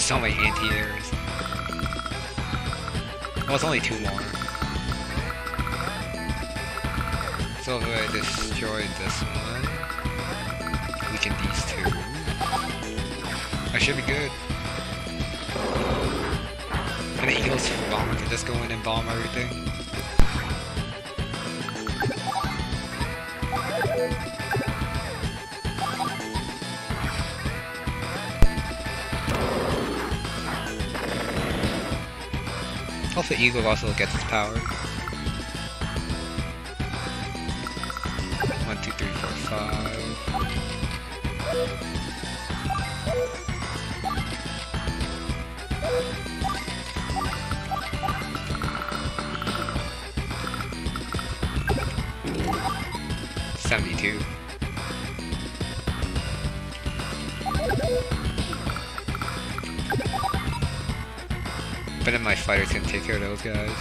so many anti-airs. Well, it's only 2 more. So if I destroy this one, weaken these 2. I should be good. And the Eagle's bomb can just go in and bomb everything. Hope the Eagle also gets its power. 1, 2, 3, 4, 5. $72. But then my fighter's gonna take care of those guys.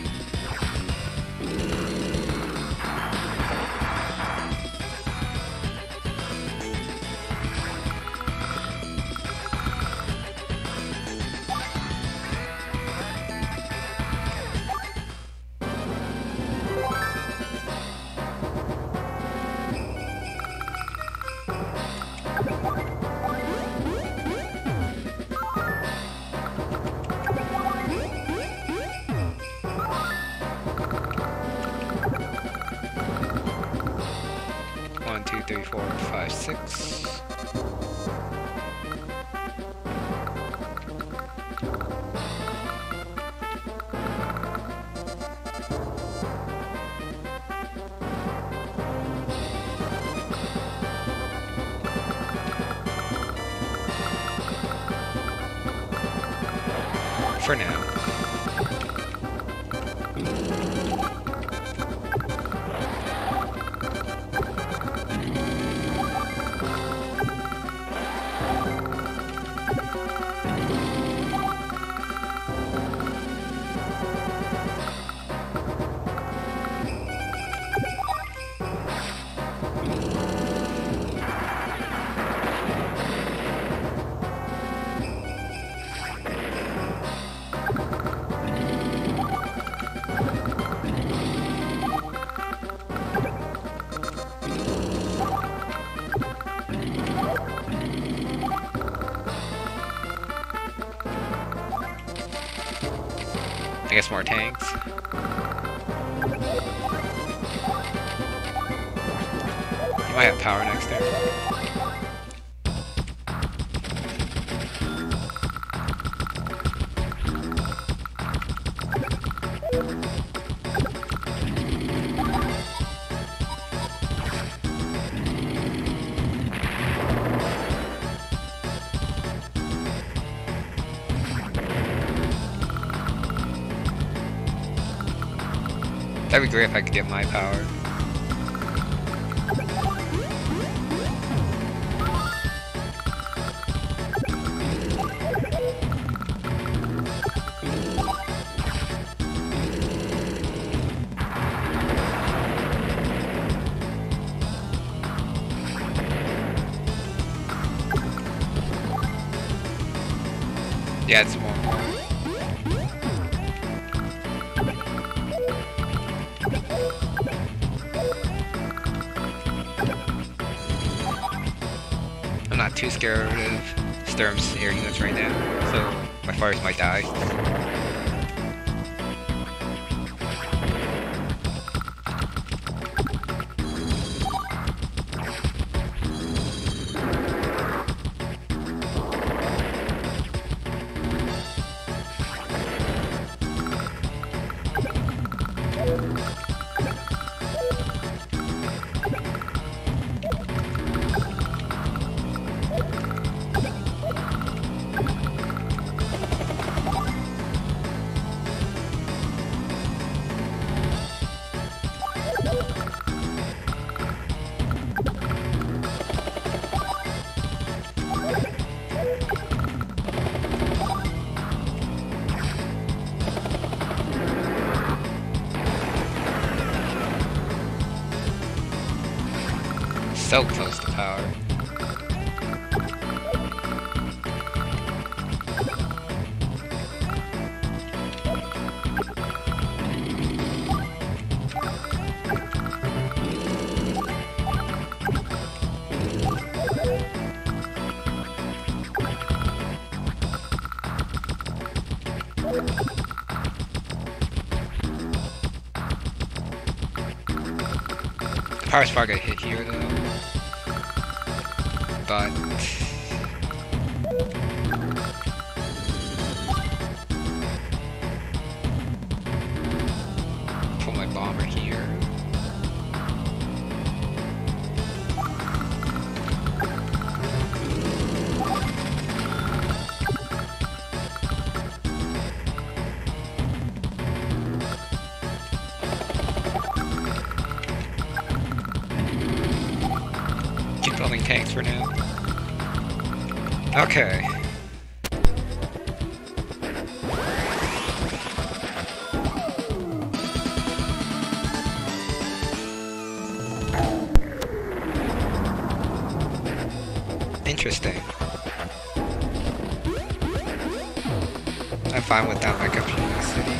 One, 2, 3, 4, 5, 6. For now. I guess more tanks. You might have power next turn. That'd be great if I could get my power. Yeah, it's more. I'm not too scared of Sturm's air units right now, so my fighters might die. So close to power. Power Spark got hit here though. But pull my bomber here. Keep building tanks for now. Okay. Interesting. I'm fine with that like up in the city.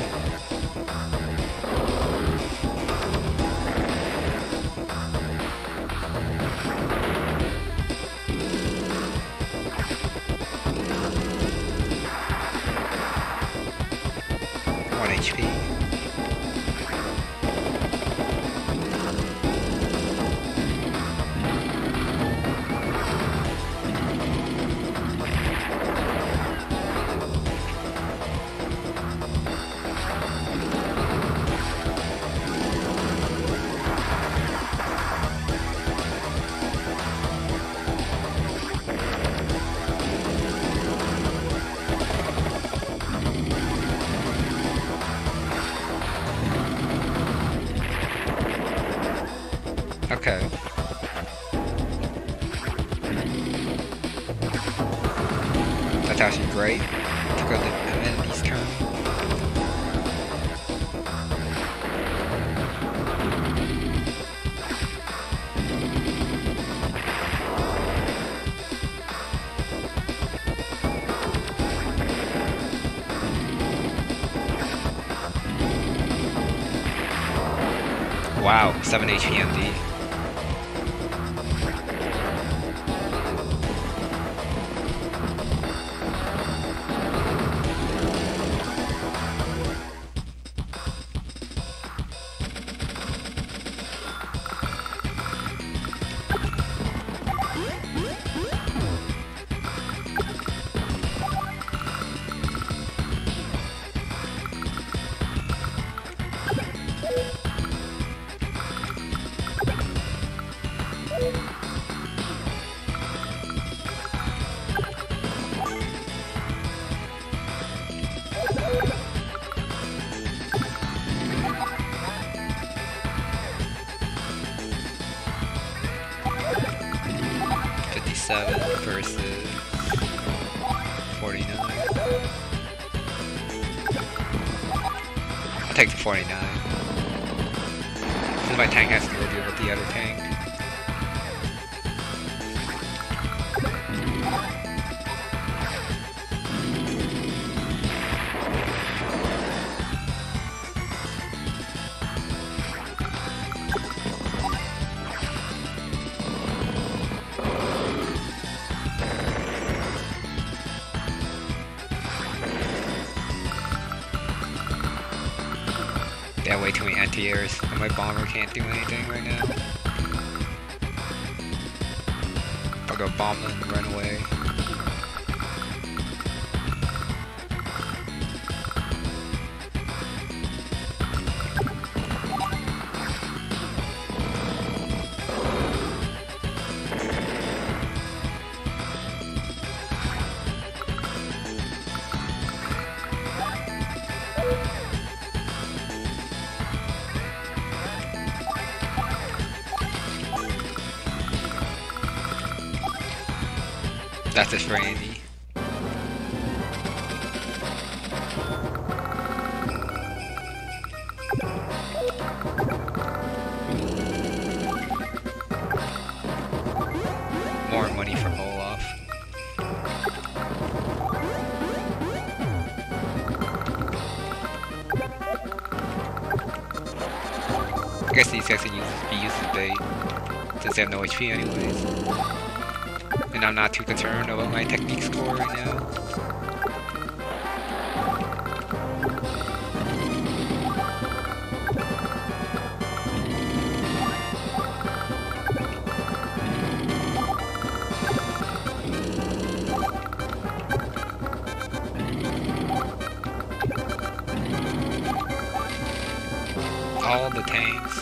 HP. Okay. That's actually great. To go the amenities turn. Wow, 7 HP MD. Versus 49. I'll take the 49. Since my tank has to go deal with the other tank. Yeah, way too many anti-airs, and my bomber can't do anything right now. I'll go bomb them and run away. That's it for Andy. More money for Olaf. I guess these guys can be used as bait, since they have no HP anyways. And I'm not too concerned about my technique score right now. the tanks.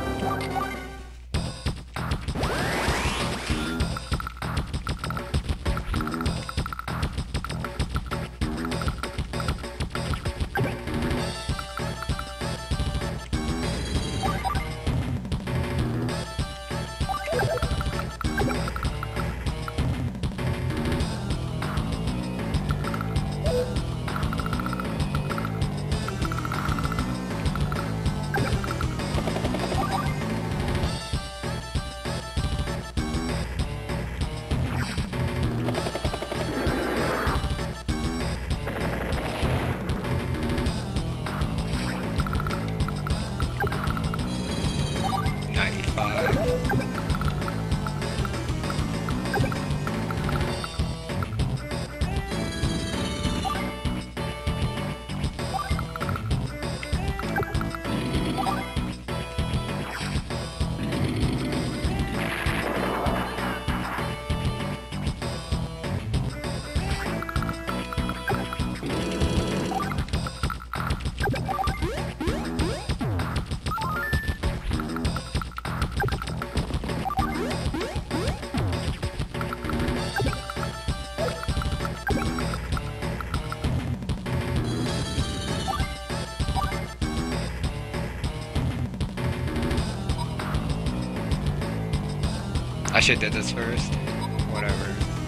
I should do this first. Whatever.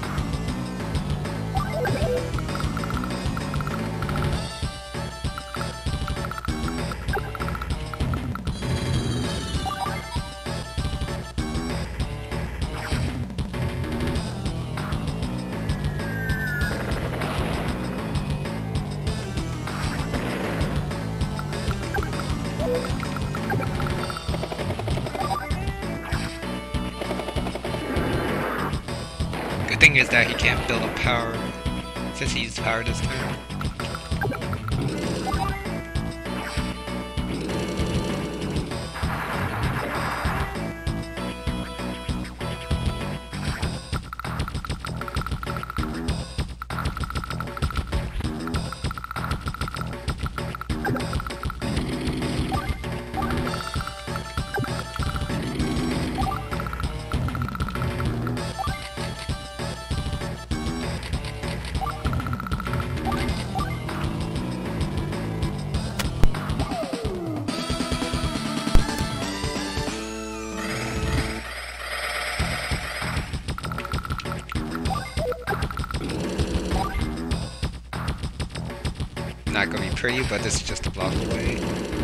The thing is that he can't build up power since he used power this turn. Not gonna be pretty, but this is just a block away.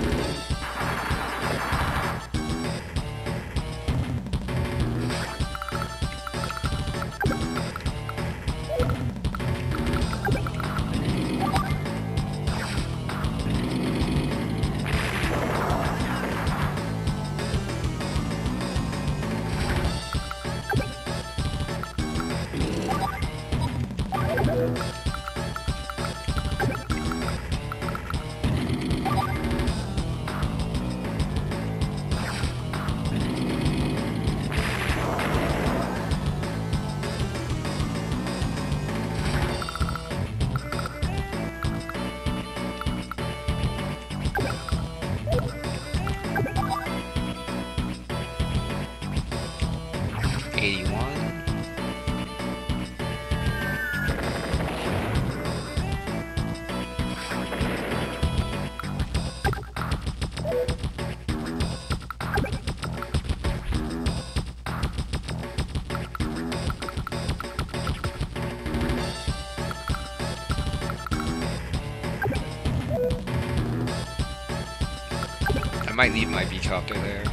I might leave my B-copter there.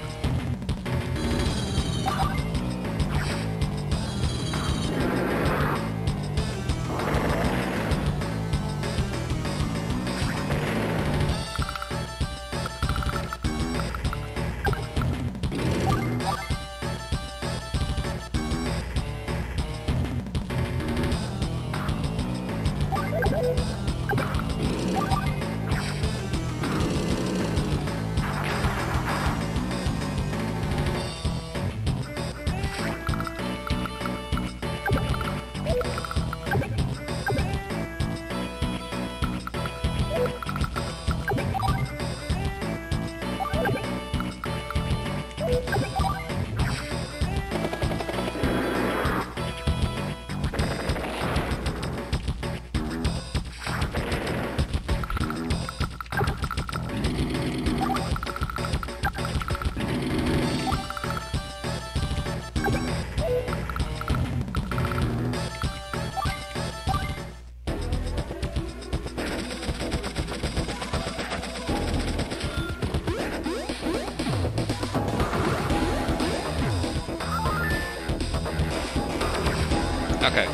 Okay.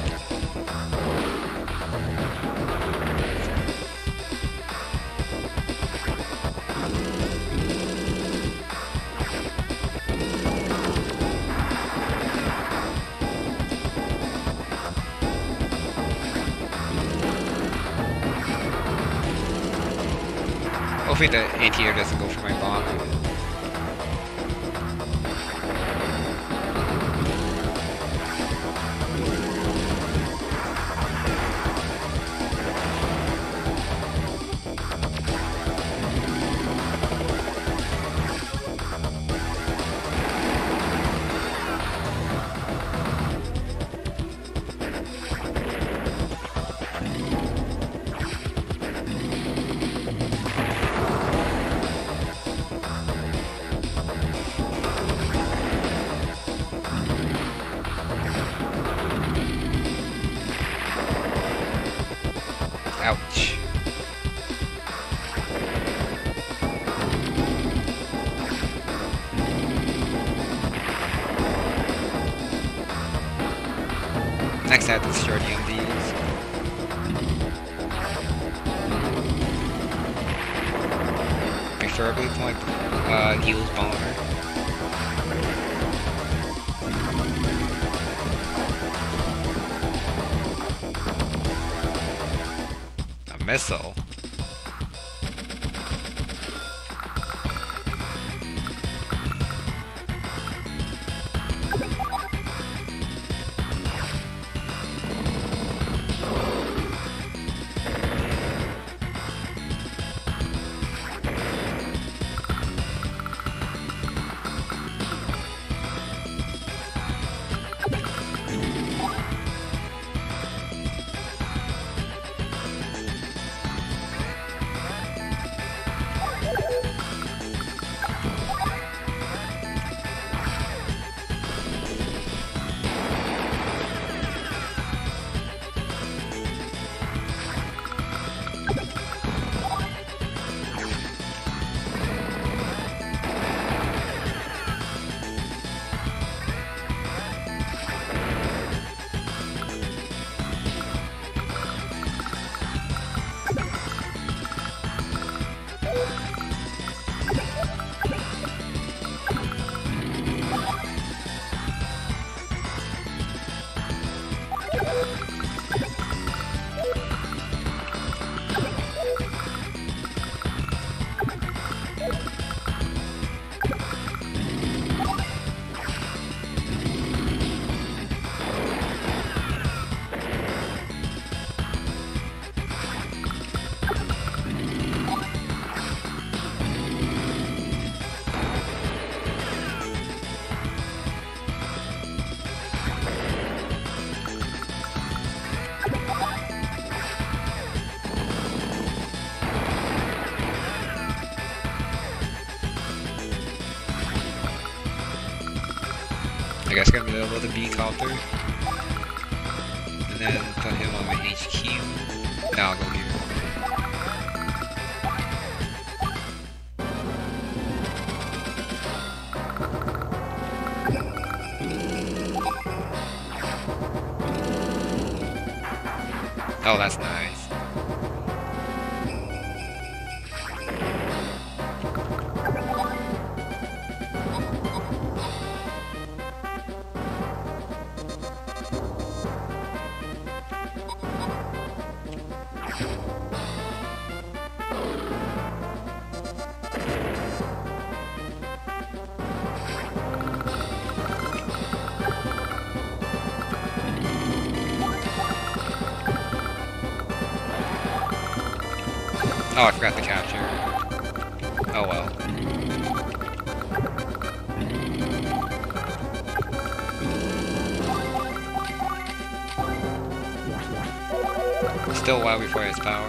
Hopefully the anti-air doesn't go for my bomb. Ouch. Next I have to destroy the MDs. Preferably point heals bomber. A missile. I guess I'm gonna level the B counter. And then put him on my HQ. Now I'll go here. Oh, that's nice. Oh, I forgot to capture. Oh well. Still a while before his power.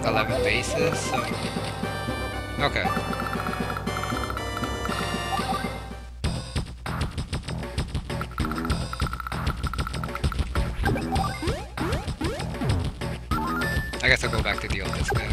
11 bases, so... Okay. I guess I'll go back to deal with this guy.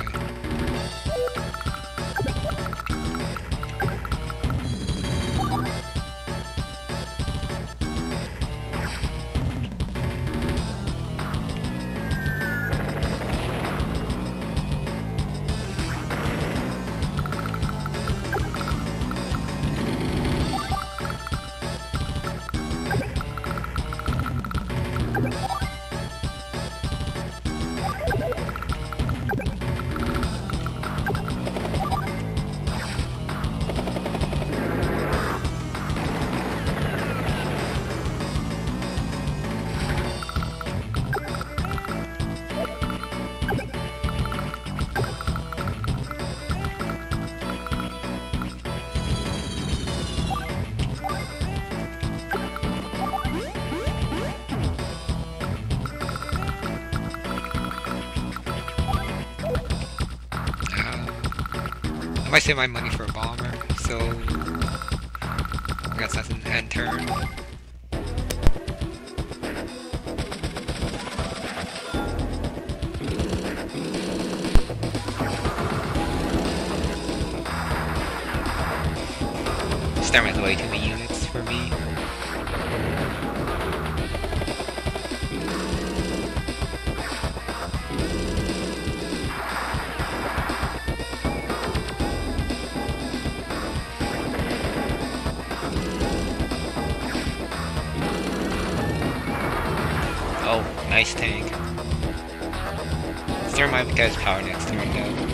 I might save my money for a bomber, so I guess that's an end turn. Sturm has way too many units for me. Oh, nice tank. Sturm might get his power next turn though.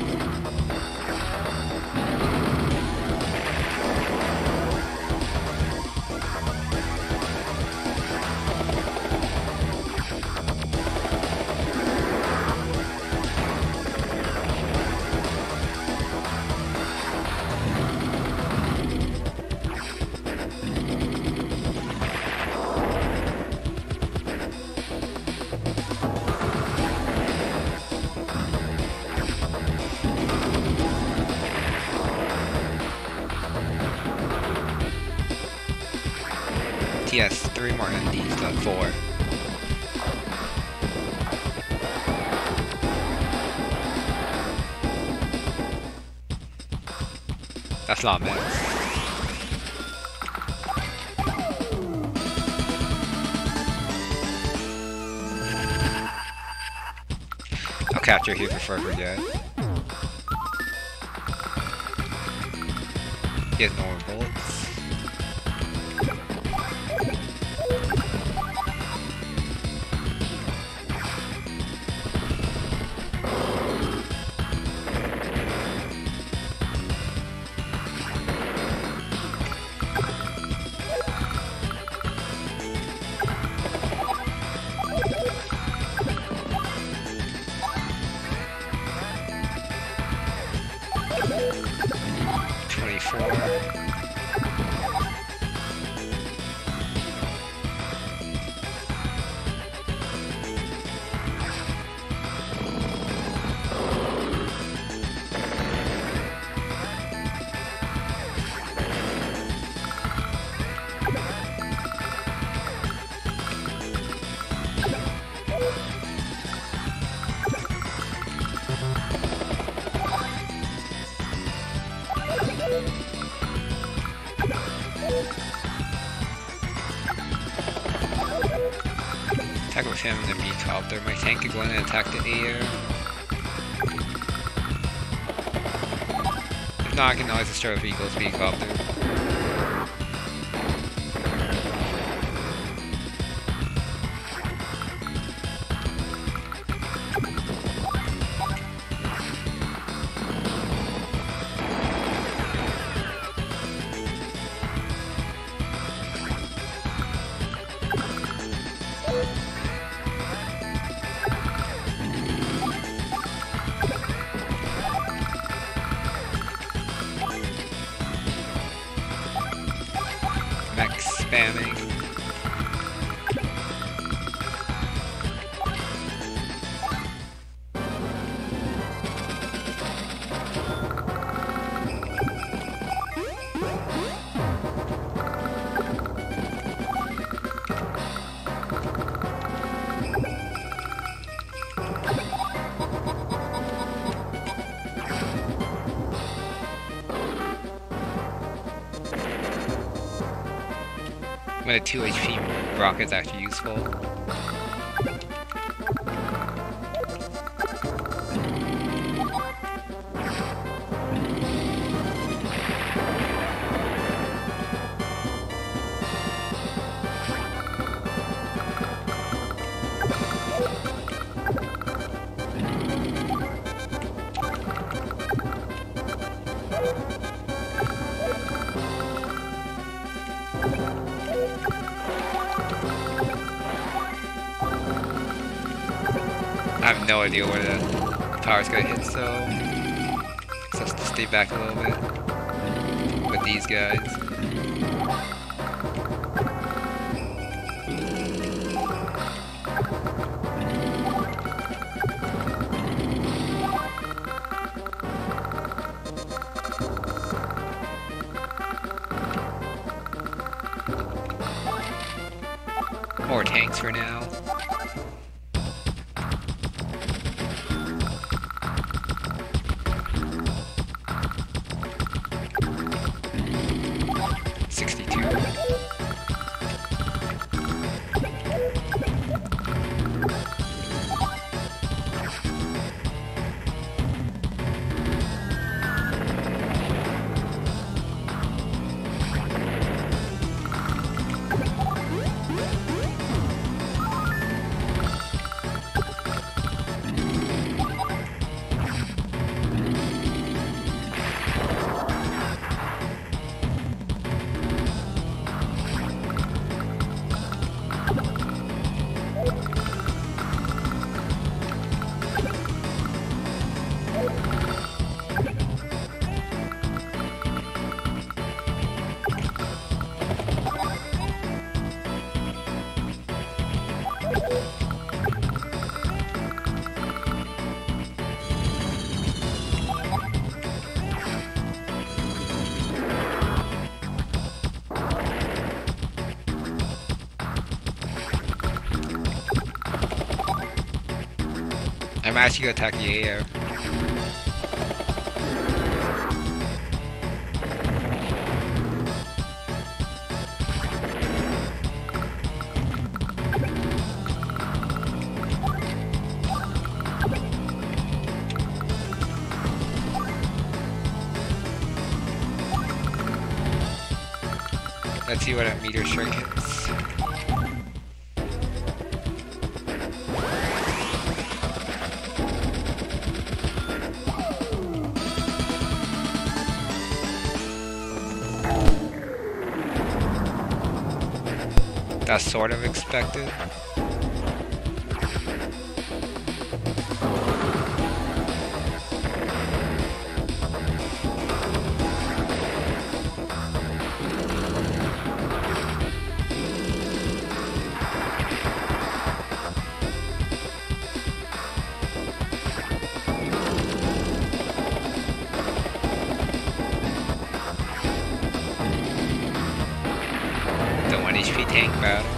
Yes, 3 more MDs, not 4. That's not Mechs. I'll capture here before I forget. He has no more bullets. Attack with him and then helicopter. My tank can go in and attack the air. If not, I can always destroy with Eagle's helicopter. Mechs spamming. when a 2 HP rocket is actually useful. I have no idea where the power's gonna hit, so let's just stay back a little bit with these guys. More tanks for now. I'm actually gonna attack the air. Let's see what a meteor strike hits. That's sort of expected. The 1 HP tank battle.